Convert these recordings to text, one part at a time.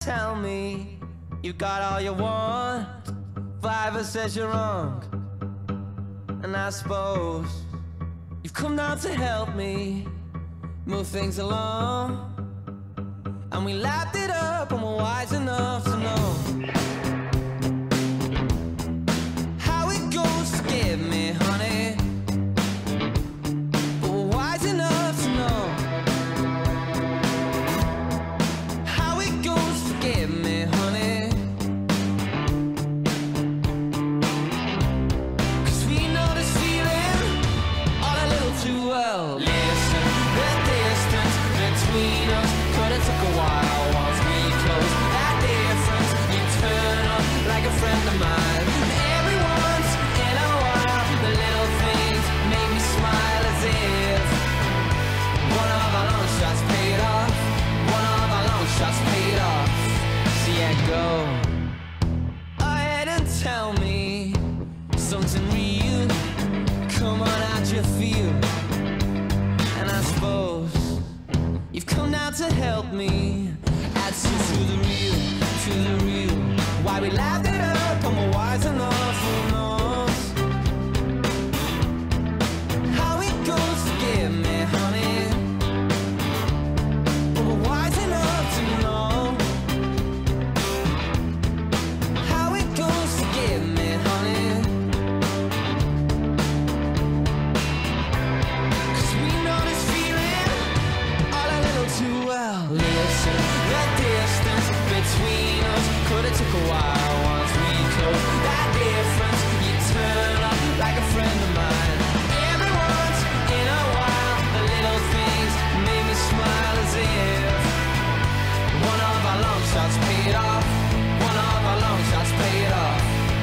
tell me you got all you want. Fiverr says you're wrong, and I suppose you've come down to help me move things along. And we lapped it up and we're wise enough to know how it goes. Forgive me, honey, but we're wise enough to know how it goes. Forgive me, honey, 'cause we know this feeling all a little too well. Listen, the distance between us could have took a while once we close that difference. You turn up like a friend of mine. Every once in a while, the little things make me smile as if one of our long shots paid off. One of our long shots paid off. So yeah, go ahead and tell me something real. Come on, how'd you feel? And I suppose you've come down to help me add some to the real, to the real. Why we laughed it up and we're wise enough, who knows how it goes. Forgive me, honey, but we're wise enough to know how it goes. Forgive me, honey, 'cause we know this feeling all a little too well. Listen, the distance between us could have took a while once we close that difference. You turn up like a friend of mine. Every once in a while, the little things make me smile as if one of our long shots paid off. One of our long shots paid off.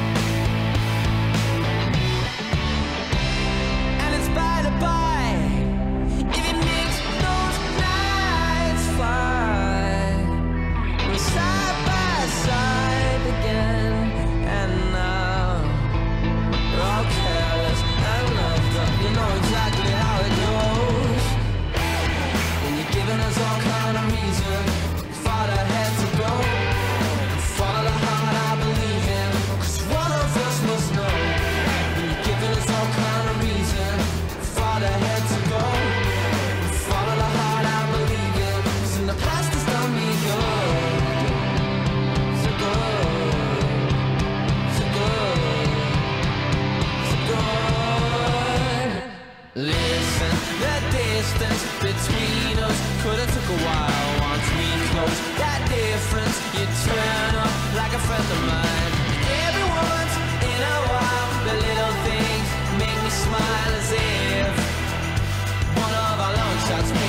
And it's by the by, if it makes those nights fine, we're side by side again. And now we're all careless and loved up. You know exactly how it goes when you're giving us all kind of reason for the head to go. Follow the heart I believe in, 'cause one of us must know when you're giving us all kind of reason for the head to go. Follow the heart I believe in, 'cause in the past it's done me good. So good, so good, so good. Listen, the distance between us could have took a while once we close that difference. You turn up like a friend of mine. Every once in a while, the little things make me smile as if one of our long shots